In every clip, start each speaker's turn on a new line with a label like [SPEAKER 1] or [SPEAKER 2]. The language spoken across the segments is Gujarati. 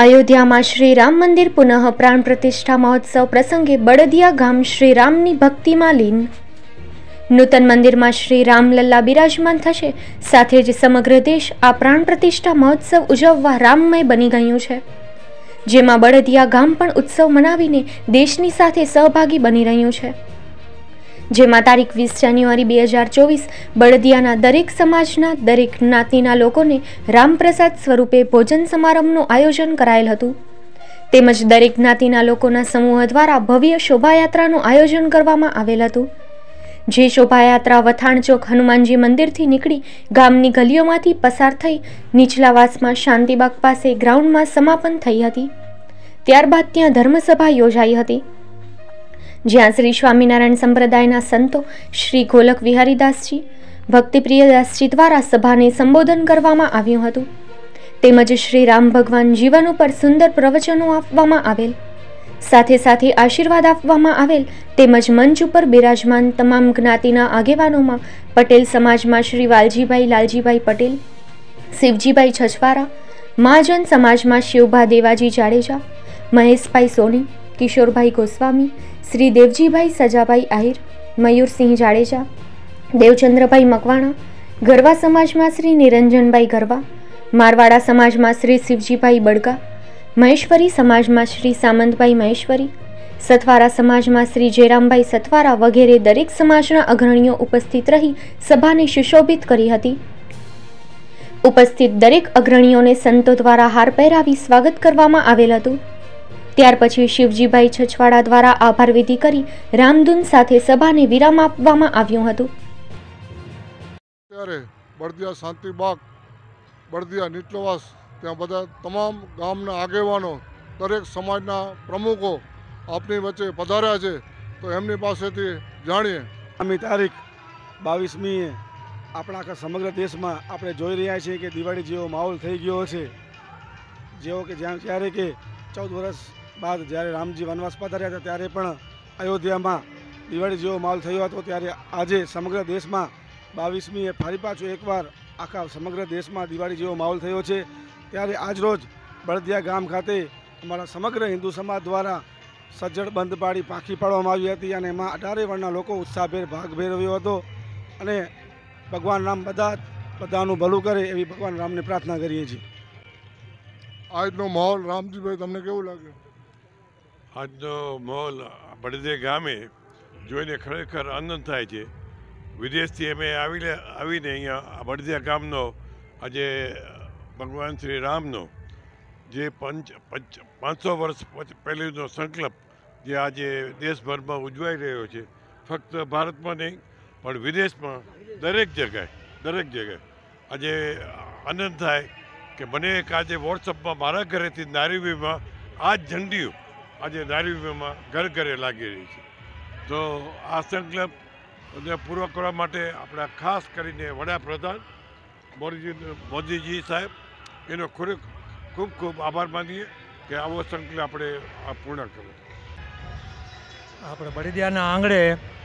[SPEAKER 1] અયોધ્યામાં શ્રી રામ મંદિર પુનઃ પ્રાણ પ્રતિષ્ઠા મહોત્સવ પ્રસંગે બળદિયા ગામ શ્રી રામની ભક્તિમાં લીન। નૂતન મંદિરમાં શ્રી રામલલ્લા બિરાજમાન થશે, સાથે જ સમગ્ર દેશ આ પ્રાણ પ્રતિષ્ઠા મહોત્સવ ઉજવવા રામમય બની ગયું છે, જેમાં બળદિયા ગામ પણ ઉત્સવ મનાવીને દેશની સાથે સહભાગી બની રહ્યું છે। જેમાં તારીખ 20 જાન્યુઆરી 2024 બળદિયાના દરેક સમાજના દરેક જ્ઞાતિના લોકોને રામપ્રસાદ સ્વરૂપે ભોજન સમારંભનું આયોજન કરાયેલ હતું, તેમજ દરેક જ્ઞાતિના લોકોના સમૂહ દ્વારા ભવ્ય શોભાયાત્રાનું આયોજન કરવામાં આવેલ હતું, જે શોભાયાત્રા વથાણ ચોક હનુમાનજી મંદિરથી નીકળી ગામની ગલીઓમાંથી પસાર થઈ નીચલાવાસમાં શાંતિબાગ પાસે ગ્રાઉન્ડમાં સમાપન થઈ હતી। ત્યારબાદ ત્યાં ધર્મસભા યોજાઈ હતી, જ્યાં શ્રી સ્વામિનારાયણ સંપ્રદાયના સંતો શ્રી ગોલક વિહારીદાસજી, ભક્તિપ્રિયદાસજી દ્વારા સભાને સંબોધન કરવામાં આવ્યું હતું, તેમજ શ્રી રામ ભગવાન જીવન ઉપર સુંદર પ્રવચનો આપવામાં આવેલ, સાથે સાથે આશીર્વાદ આપવામાં આવેલ, તેમજ મંચ ઉપર બિરાજમાન તમામ જ્ઞાતિના આગેવાનોમાં પટેલ સમાજમાં શ્રી વાલજીભાઈ લાલજીભાઈ પટેલ, શિવજીભાઈ છછવારા, મહાજન સમાજમાં શિવભા દેવાજી જાડેજા, મહેશભાઈ સોની, કિશોરભાઈ ગોસ્વામી, શ્રી દેવજીભાઈ સજાભાઈ આહિર, મયુરસિંહ જાડેજા, દેવચંદ્રભાઈ મકવાણા, ગરવા સમાજમાં શ્રી નિરંજનભાઈ ગરવા, મારવાડા સમાજમાં શ્રી શિવજીભાઈ બડગા, મહેશ્વરી સમાજમાં શ્રી સામંતભાઈ મહેશ્વરી, સથવારા સમાજમાં શ્રી જયરામભાઈ સથવારા વગેરે દરેક સમાજના અગ્રણીઓ ઉપસ્થિત રહી સભાને સુશોભિત કરી હતી। ઉપસ્થિત દરેક અગ્રણીઓને સંતો દ્વારા હાર પહેરાવી સ્વાગત કરવામાં આવેલ હતું। ત્યાર પછી શિવજીભાઈ છછવાડા દ્વારા આભાર વિધિ કરી રામધૂન સાથે સભાને વિરામ આપવામાં આવ્યું હતું।
[SPEAKER 2] ત્યારે બળદિયા શાંતિબાગ, બળદિયા નીચલવાસ, ત્યાં બધા તમામ ગામના આગેવાનો, દરેક સમાજના પ્રમુખો આપની વચ્ચે પધાર્યા છે, તો એમની પાસેથી જાણીએ।
[SPEAKER 3] આમી તારીખ 22મીએ આપણા આખા સમગ્ર દેશમાં આપણે જોઈ રહ્યા છીએ કે દિવાળી જેવો માહોલ થઈ ગયો છે, જેવો કે જ્યારે કે 14 વર્ષ બાદ જ્યારે રામજી વનવાસ પધાર્યા હતા ત્યારે પણ અયોધ્યામાં દિવાળી જેવો માહોલ થયો હતો, ત્યારે આજે સમગ્ર દેશમાં 22મીએ ફરી પાછું એકવાર આખા સમગ્ર દેશમાં દિવાળી જેવો માહોલ થયો છે। ત્યારે આજરોજ બળદિયા ગામ ખાતે અમારા સમગ્ર હિન્દુ સમાજ દ્વારા સજ્જડ બંધ પાડી પાંખી પાડવામાં આવી હતી, અને એમાં 18 વર્ણના લોકો ઉત્સાહભેર ભાગ ભેરવ્યો હતો, અને ભગવાન રામ બધાનું ભલું કરે એવી ભગવાન રામને પ્રાર્થના કરીએ છીએ।
[SPEAKER 2] આજનો માહોલ રામજીભાઈ તમને કેવું લાગ્યું?
[SPEAKER 4] આજનો માહોલ બળદિયા ગામે જોઈને ખરેખર આનંદ થાય છે। વિદેશથી અમે આવીને અહીંયા બળદિયા ગામનો આજે ભગવાન શ્રી રામનો જે 500 વર્ષ પહેલેનો સંકલ્પ જે આજે દેશભરમાં ઉજવાઈ રહ્યો છે, ફક્ત ભારતમાં નહીં પણ વિદેશમાં દરેક જગ્યાએ આજે આનંદ થાય કે મને એક આજે વોટ્સઅપમાં મારા ઘરેથી નારીવીમાં આ જ ઝંડીઓ આજે નારીવીમાં ઘર ઘરે લાગી રહી છે। તો આ સંકલ્પને પૂરો કરવા માટે આપણા ખાસ કરીને વડાપ્રધાન મોદીજી સાહેબ એનો ખૂબ ખૂબ આભાર માનીએ કે આવો સંકલ્પ આપણે પૂર્ણ કર્યો।
[SPEAKER 5] આપણે બળદિયાના આંગણે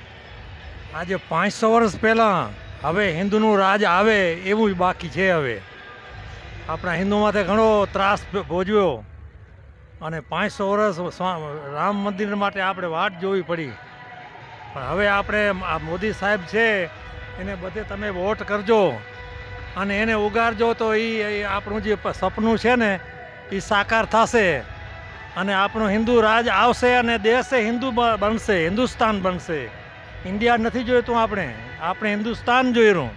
[SPEAKER 5] આજે 500 વર્ષ પહેલાં હવે હિન્દુનું રાજ આવે એવું જ બાકી છે। હવે આપણા હિન્દુ માટે ઘણો ત્રાસ ભોજવ્યો, અને 500 વર્ષ રામ મંદિર માટે આપણે વાટ જોવી પડી, પણ હવે આપણે આ મોદી સાહેબ છે એને બધે તમે વોટ કરજો અને એને ઉગારજો, તો એ આપણું જે સપનું છે ને એ સાકાર થશે, અને આપણું હિન્દુ રાજ આવશે, અને દેશે હિન્દુ બનશે, હિન્દુસ્તાન બનશે। ઇન્ડિયા નથી જોઈતું, આપણે હિન્દુસ્તાન જોઈશું।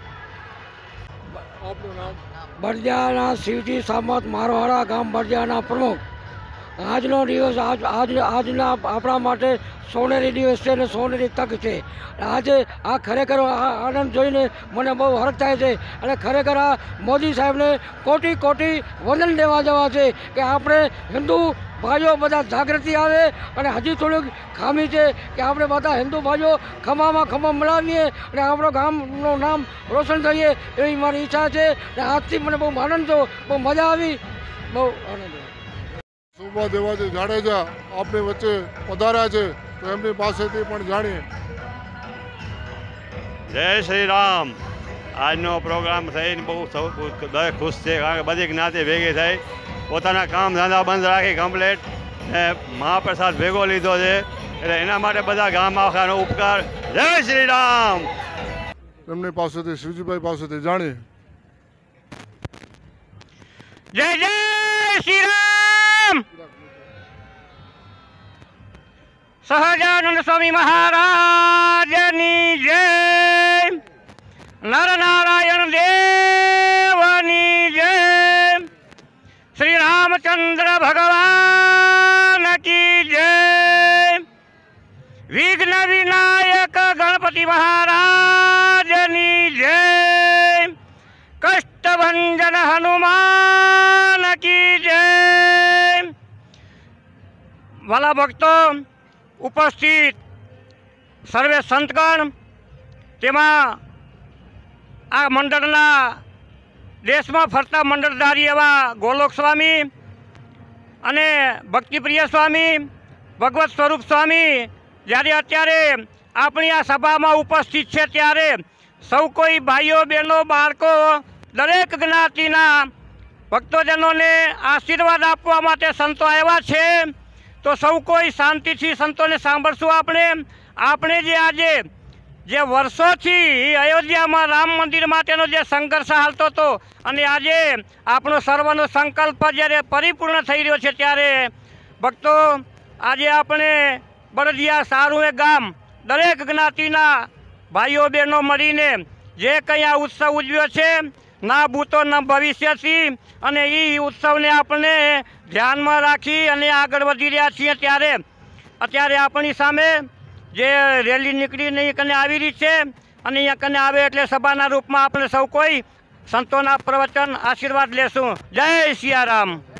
[SPEAKER 2] આપનું નામ?
[SPEAKER 6] બળદિયાના શિવજી સામત, મારવાડા ગામ બળદિયાના પ્રમુખ। આજનો દિવસ આજના આપણા માટે સોનેરી દિવસ છે અને સોનેરી તક છે। આજે આ ખરેખર આનંદ જોઈને મને બહુ હર્ષ થાય છે, અને ખરેખર આ મોદી સાહેબને કોટી કોટી વંદન દેવા જવા છે કે આપણે હિન્દુ ભાઈઓ બધા જાગૃતિ આવે, અને હજી થોડુંક ખામી છે કે આપણે બધા હિન્દુ ભાઈઓ ખભામાં ખભા મિલાવીએ અને આપણો ગામનું નામ રોશન કરીએ, એવી મારી ઈચ્છા છે। અને આજથી મને બહુ આનંદ થયો, બહુ મજા આવી, બહુ આનંદ।
[SPEAKER 2] શિવભા દેવાજી જાડેજા આપની વચ્ચે પધાર્યા છે, તો એમની પાસેથી પણ જાણીએ।
[SPEAKER 7] જય શ્રી રામ। આજનો પ્રોગ્રામ થઈને બહુ ખુશ છે, કારણ કે બધી જ્ઞાતિ ભેગી થઈ પોતાના કામ ધંધા બંધ રાખી કમ્પ્લેટ મહાપ્રસાદ ભેગો લીધો છે, એટલે એના માટે બધા ગામ આખાનો ઉપકાર. જય શ્રી રામ.
[SPEAKER 2] એમની પાસેથી શિવજીભાઈ પાસેથી જાણી.
[SPEAKER 8] જય જય શ્રી રામ. સહજાનંદ સ્વામી મહારાજની જય. નર નારાયણ દેવની જય. શ્રી રામચંદ્ર ભગવાન કી જય. વિઘ્ન વિનાયક ગણપતિ મહારાજની જય. કષ્ટભંજન હનુમાન કી જય. વાલા ભક્તો, ઉપસ્થિત સર્વે સંતગણ, તેમાં આ મંડળના દેશમાં ફરતા મંડળધારી એવા ગોલોક સ્વામી અને ભક્તિપ્રિય સ્વામી, ભગવત સ્વરૂપ સ્વામી જ્યારે અત્યારે આપણી આ સભામાં ઉપસ્થિત છે, ત્યારે સૌ કોઈ ભાઈઓ બહેનો બાળકો દરેક જ્ઞાતિના ભક્તોજનોને આશીર્વાદ આપવા માટે સંતો આવ્યા છે. તો સૌ કોઈ શાંતિથી સંતોને સાંભળશું. આપણે જે આજે જે વર્ષોથી અયોધ્યામાં રામ મંદિર માટેનો જે સંઘર્ષ હાલતો હતો, અને આજે આપણો સર્વનો સંકલ્પ જ્યારે પરિપૂર્ણ થઈ રહ્યો છે, ત્યારે ભક્તો આજે આપણે બળદિયા સારું એ ગામ દરેક જ્ઞાતિના ભાઈઓ બહેનો મળીને જે કંઈ આ ઉત્સવ ઉજવ્યો છે, ના ભૂતો ન ભવિષ્યથી, અને એ ઉત્સવને આપણે ધ્યાનમાં રાખી અને આગળ વધી રહ્યા છીએ. ત્યારે અત્યારે આપણી સામે જે રેલી નીકળીને અહીં કને આવી રહી છે, અને અહીંયા કને આવે એટલે સભાના રૂપમાં આપણે સૌ કોઈ સંતોના પ્રવચન આશીર્વાદ લેશું. જય સિયારામ.